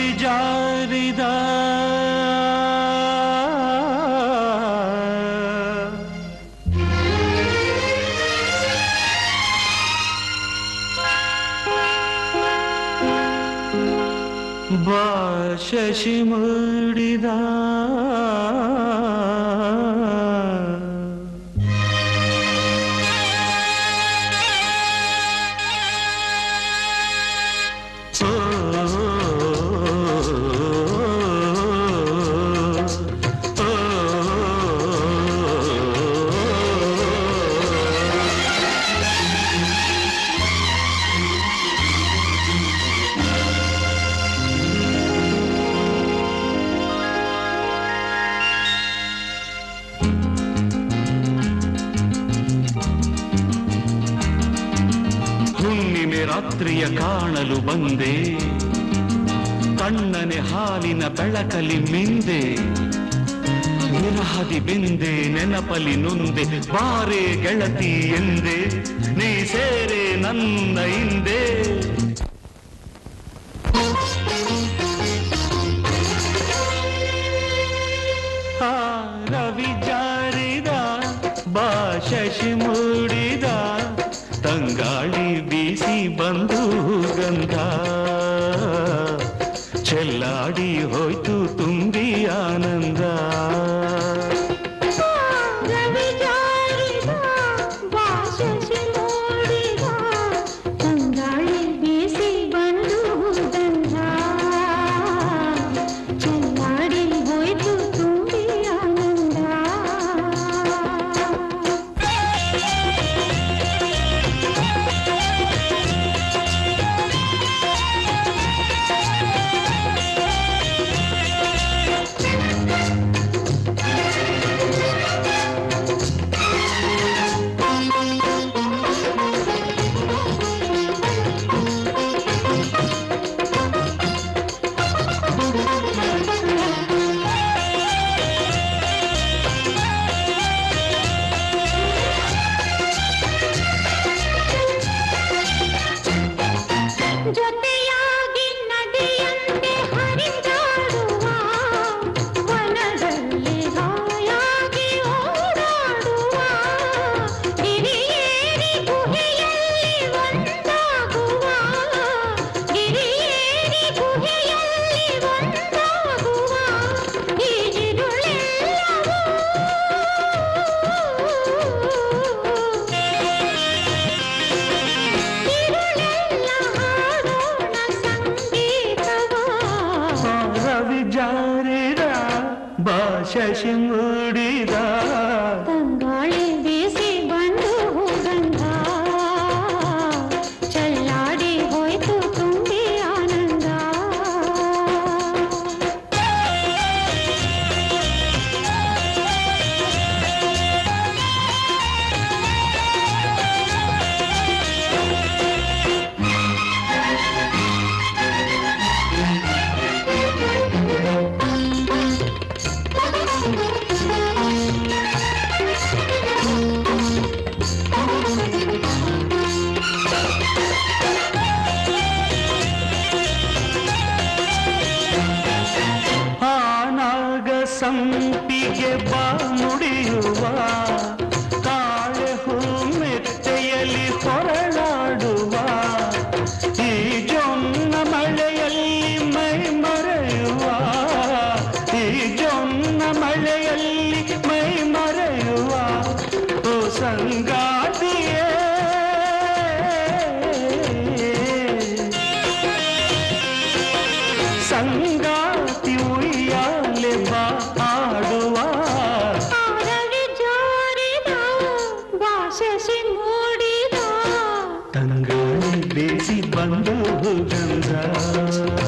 ಜಾರಿದ ಬಾ ಶಶಿ ಮೂಡಿದ ರಾತ್ರಿಯ ಕಾಣಲು ಬಂದೆ ಕಣ್ಣನೆ ಹಾಲಿನ ಬೆಳಕಲಿ ಮಿಂದೆ ವಿರಹದಿ ಬೆಂದೆ ನೆನಪಲಿ ನೊಂದೆ ಬಾರೆ ಗೆಳತಿ ಎಂದೆ ನೀ ಸೇರೆ ನನ್ನ ಹಿಂದೆ ಆ ರವಿ ಜಾರಿದ ಬಾ ಶಶಿ ಮೂಡಿದ ತಂಗಾಳಿ ಬೀಸಿ ಬಂದು ಗಂಧ ಚೆಲ್ಲಾಡಿ ಹೋಯ್ತು ತುಂಬಿ ಆನಂದ ತಂಗಾಳಿ ಬೀಸಿ ಬಂದು ಗಂಧ ಚೆಲ್ಲಾಡಿ ಹೋಯ್ತು ತುಂಬಿ ಆನಂದ ಜೊತೆಯಾಗಿ ನದಿಯಂತೆ ಹರಿದಾಡುವ ವನದಲ್ಲಿ ಹಾಯಾಗಿ ಓಡಾಡುವ ಗಿರಿಯೇರಿ ಗುಹೆಯಲ್ಲಿ ಒಂದಾಗುವ ಗಿರಿಯೇರಿ ಗುಹೆಯಲ್ಲಿ ಒಂದಾಗುವ ಈ ಇರುಳೆಲ್ಲವೂ ರವಿ ಜಾರಿದ ಬಾ ಶಶಿ ಮೂಡಿದ ತಂಗಾಳಿ ಬೀಸಿ ಬಂದು ಗಂಧ ಚೆಲ್ಲಾಡಿ ಹೋಯ್ತು ತುಂಬಿ ಆನಂದ ಸಂಪಿಗೆ ಬಾ ನುಡಿಯುವ ತಾಳೆ ಹೂ ಮೆತ್ತೆಯಲ್ಲಿ ಹೊರಳಾಡುವ ಈ ಜೊನ್ನ ಮಳೆಯಲ್ಲಿ ಮೈ ಮರೆಯುವ ಈ ಜೊನ್ನ ಮಳೆಯಲ್ಲಿ ಮೈ ಮರೆಯುವ ಓ ಸಂಗಾತಿಯೇ ಸಂಗಾತಿ ಉಯ್ಯಾಲೆ ಬಾ ಆಡುವ ರವಿ ಜಾರಿದ ಬಾ ಶಶಿ ಮೂಡಿದ ತಂಗಾಳಿ ಬೇಸಿ ಬಂದು ಗಂಧ